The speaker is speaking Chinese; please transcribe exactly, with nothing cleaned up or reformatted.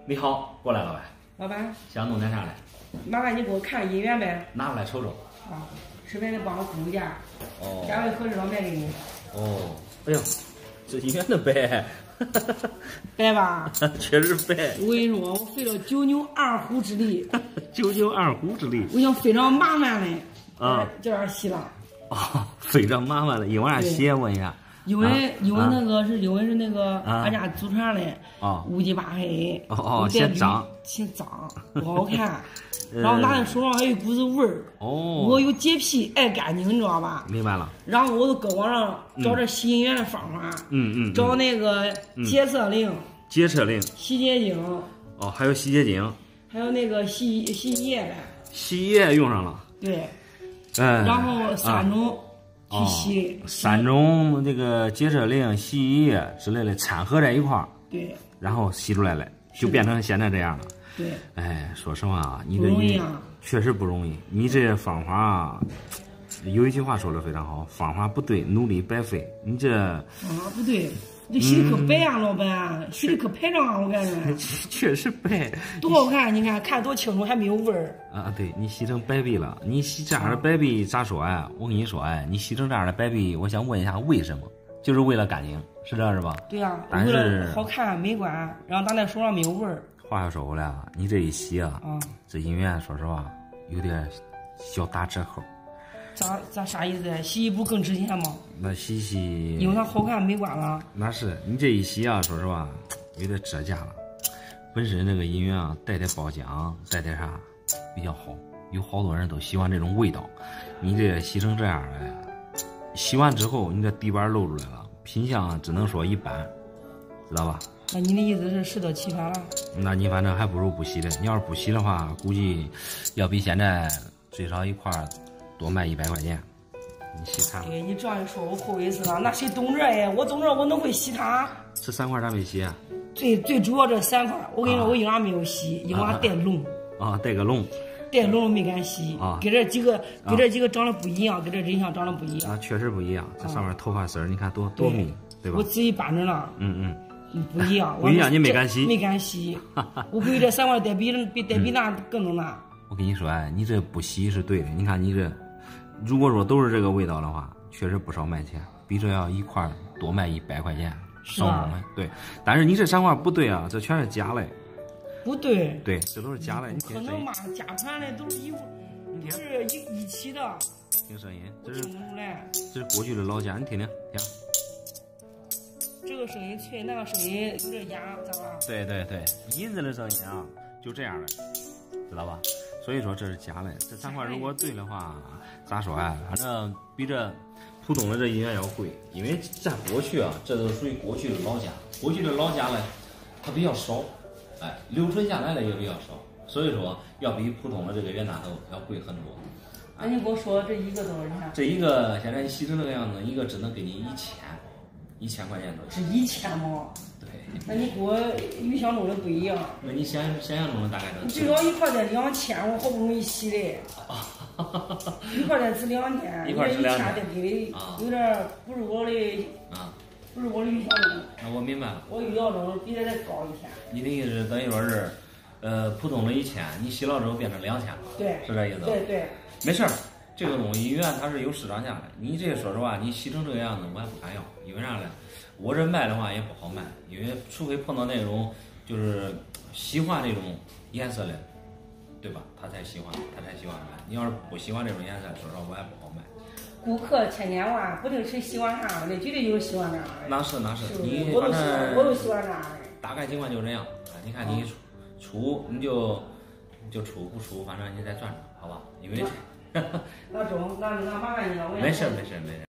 你好，过来，老板。 老板， 想弄点啥嘞？ 麻烦你给我看银元呗。 拿过来瞅瞅。 啊，顺便得帮我估一下。 哦。 价位合适了卖给你。 哦，哎呀，这银元的白， 白吧？ 确实白。 我跟你说，我费了九牛二虎之力。 九牛二虎之力。 我想非常麻烦的， 啊， 叫点洗了。 哦，非常麻烦的，因为啥洗？问一下。 因为因为那个是因为是那个俺家祖传的啊， 乌鸡巴黑， 哦哦，嫌脏， 嫌脏，不好看，然后拿在手上还有一股子味儿。 哦， 我有洁癖，爱干净，你知道吧？ 明白了。 然后我就搁网上找这洗银元的方法， 嗯嗯， 找那个洁厕灵、 洁厕灵、 洗洁精， 哦，还有洗洁精， 还有那个洗洗衣液呗。 洗衣液用上了。 对， 嗯， 然后三种。去洗、 哦、三种这个洁厕灵、洗衣液之类的掺合在一块儿， 对， 然后洗出来了，就变成现在这样了。 对， 哎，说实话啊，你这不容易啊， 确实不容易。你这方法啊，有一句话说的非常好，方法不对，努力白费。你这方法不对，这洗的可白啊，嗯、老板，洗的可排场啊，我感觉。 确实白， 多好看！你看，看多清楚，还没有味儿。 啊，对你洗成白壁了。你洗这样的白壁咋说哎？我跟你说哎，你洗成这样的白壁，我想问一下为什么？就是为了干净，是这样是吧？ 对呀、啊， 但是为了好看美观，然后打在手上没有味儿。 话又说回来啊，你这一洗啊， 啊， 这银元说实话有点小打折扣。 咋咋啥意思？洗衣服更值钱吗？ 那洗洗， 因为它好看美观了。 那是你这一洗啊，说实话有点折价了。本身这个银元啊，带点包浆，带点啥比较好，有好多人都喜欢这种味道。你这洗成这样的，洗完之后你这底板露出来了，品相只能说一般，知道吧？ 那你的意思是适得其反了？ 那你反正还不如不洗的。你要是不洗的话，估计要比现在最少一块多卖一百块钱。你洗它。 哎，你这样一说，我后悔死了。那谁懂这呀？我懂这，我能会洗它？ 这三块咋没洗啊？ 最最主要这三块，我跟你说，我因为没有洗，因为带笼。 啊，带个笼。 带笼没敢洗。 啊。 跟这几个，跟这几个长得不一样，跟这人像长得不一样。 啊，确实不一样。这上面头发丝儿，你看多多密，对吧？ 我自己扳着了。 嗯嗯。 不一样， 不一样，你没敢洗， 没敢洗。我估计这三块带比比带比那更能拿。 我跟你说，哎，你这不洗是对的。你看你这，如果说都是这个味道的话，确实不少卖钱，比这要一块多卖一百块钱，少卖。对，但是你这三块不对啊，这全是假的。 不对。 对，这都是假的。你可能嘛，家传的都是一不是一一起的。 听声音，这是听不出来。 这是过去的老家，你听听，听。 这个声音脆，那个声音有点哑，咋了？ 对对对，银子的声音啊，就这样的，知道吧？所以说这是假的。这三块如果对的话，咋说啊？反正比这普通的这银元要贵，因为在过去啊，这都属于过去的老家。过去的老家呢，它比较少，哎，留存下来的也比较少，所以说要比普通的这个袁大头要贵很多。 那你给我说这一个多少钱？ 这一个现在你洗成这个样子，一个只能给你一千。一千块钱多， 是一千吗？ 对。 那你跟我预想中的不一样。 那你想想象中的大概能？ 最少一块得两千，我好不容易洗的。一块得值两千， 一块值两千， 得给的有点不是我的啊， 不是我的预想中。 那我明白了。 我预想中比这再高一千。 你的意思是等于说是，呃，普通的一千，你洗了之后变成两千了。 对。 是这意思。 对对。 没事儿。这个东西银元它是有市场价的，你这说实话，你洗成这个样子，我也不敢要，因为啥呢？我这卖的话也不好卖，因为除非碰到那种就是喜欢那种颜色的，对吧？他才喜欢，他才喜欢卖。你要是不喜欢这种颜色，说实话我也不好卖。 顾客千千万，不定谁喜欢啥的，绝对有喜欢啥的。 那是那是， 是你我都喜欢，我都喜欢啥的。 大概情况就这样，你看你出出你就就出不出，反正你再转转，好吧？因为。 那中，那那麻烦你了。 没事没事没事。